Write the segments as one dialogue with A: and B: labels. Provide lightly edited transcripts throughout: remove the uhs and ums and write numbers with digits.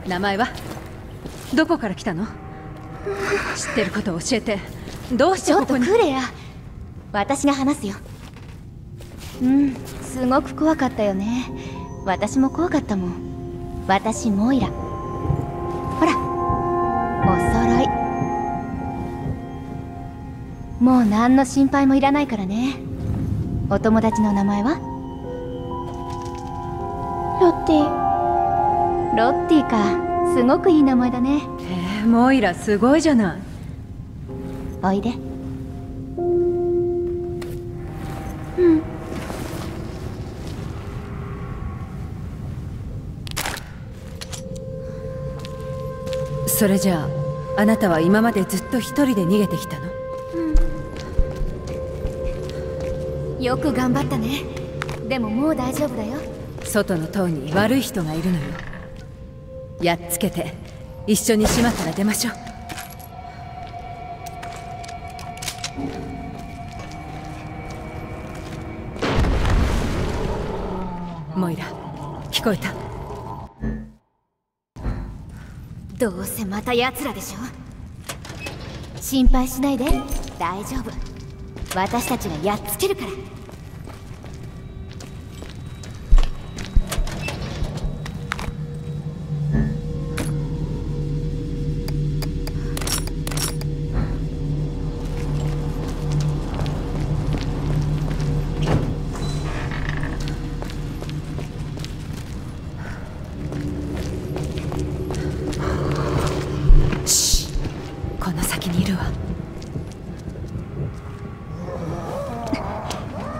A: 名前は？どこから来たの？知ってることを教えて。どうしてここに？
B: ちょっとクレア、私が話すよ。すごく怖かったよね。私も怖かったもん。私モイラ。ほら、お揃い。もう何の心配もいらないからね。お友達の名前は？ロッティ。ロッティか。すごくいい名前だね。
A: モイラすごいじゃない。
B: おいで。
A: それじゃあ、あなたは今までずっと一人で逃げてきたの？
B: よく頑張ったね。でももう大丈夫だよ。
A: 外の塔に悪い人がいるのよ。やっつけて一緒に島から出ましょう。モイラ、聞こえた？
B: どうせまた奴らでしょ。心配しないで、大丈夫。私たちがやっつけるから。
A: この先にいるわ。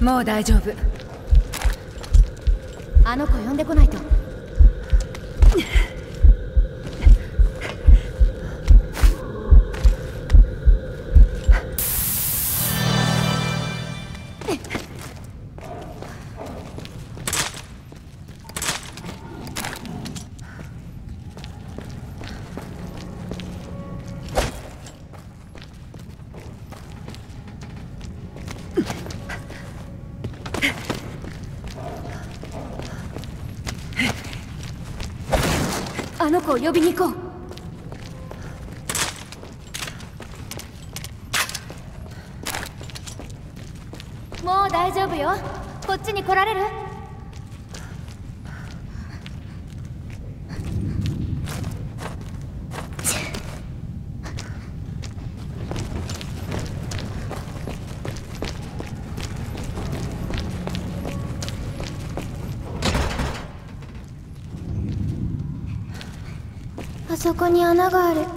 A: もう大丈夫。
B: あの子呼んでこないと。あの子を呼びに行こう。もう大丈夫よ。こっちに来られる？あそこに穴がある。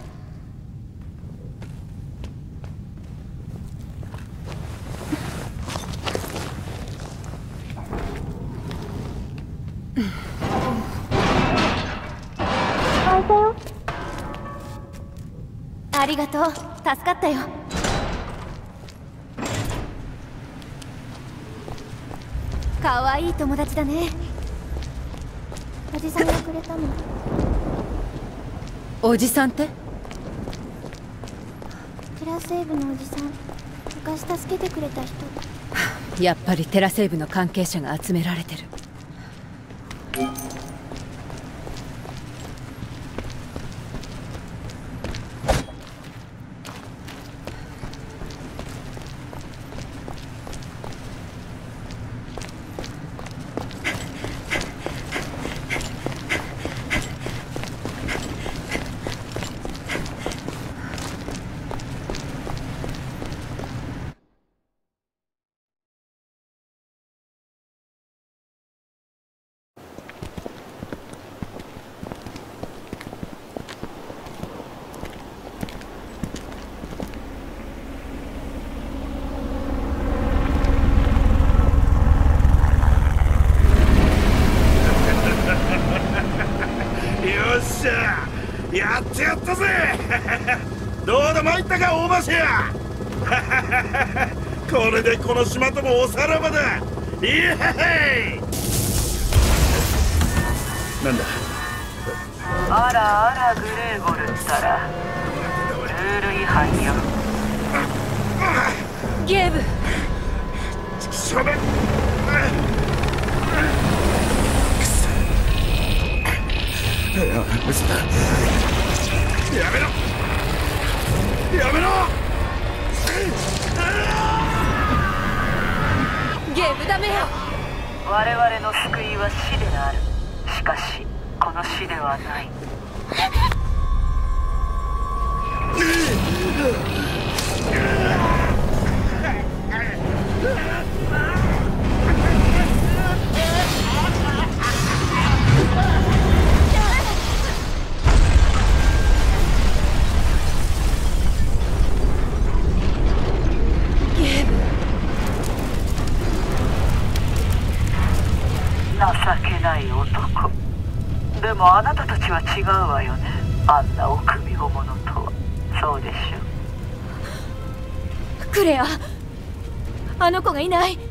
B: 開いたよ。ありがとう。助かったよ。かわいい友達だね。おじさんがくれたの。
A: おじさんって？
B: テラセーブのおじさん。昔助けてくれた人。
A: やっぱりテラセーブの関係者が集められてる。
C: よっしゃ、やってやったぜ。どうだ参ったか大橋や。これでこの島ともおさらばだ。イエーイ。なんだ。
D: あらあらグレーゴルったらルール違反よ。
A: ゲーブ。
C: しょべ。嘘だ。やめろやめろ。
A: ゲームダメよ。
D: 我々の救いは死である。しかしこの死ではない。情けない男。でもあなたたちは違うわよね。あんな臆病者とは。そうでしょう。
B: クレア、あの子がいない。